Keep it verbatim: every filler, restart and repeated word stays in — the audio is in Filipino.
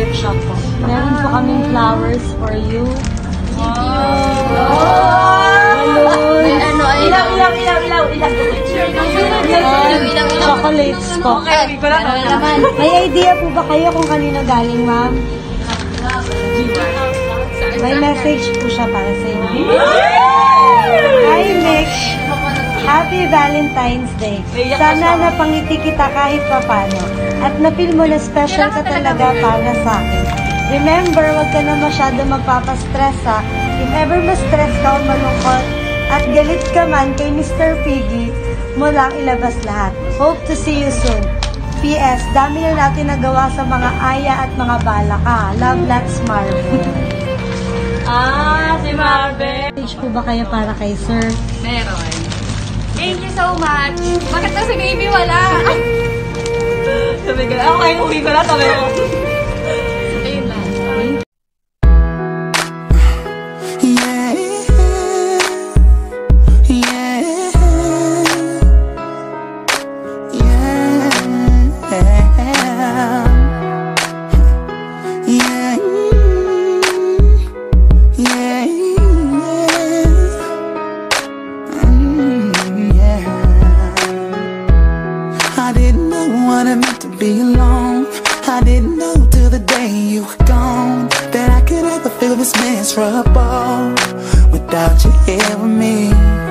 gift shop po. Meron po kaming flowers for you. Wow! Balloons! Ano, Ilaw, ilaw, ilaw, ilaw, ilaw. Chocolates po. Okay, ko na naman. May idea po ba kayo kung kanino galing, ma'am? May message po siya para sa inyo. Hi, Mick! Happy Valentine's Day! Sana napangiti kita kahit papano. At napil mo na special ka talaga para sa akin. Remember, wag ka na masyado magpapastress ha. If ever ma-stress ka o malungkot at galit ka man kay Mister Piggy, mo lang ilabas lahat. Hope to see you soon. P S. Dami na natin nagawa sa mga aya at mga balaka. Love, lots, Marv. Ah, si Marvel. Message po ba kayo para kay Sir? Meron. Thank you so much. Bakit na si baby wala? Sabi ko, ako kayo uwi ko na, sabi ko. Ayun lang. Yeah, yeah, yeah, yeah, yeah, mm, yeah. I didn't know what it meant to be alone. I didn't know till the day you were gone that I could ever feel this miserable without you here with me.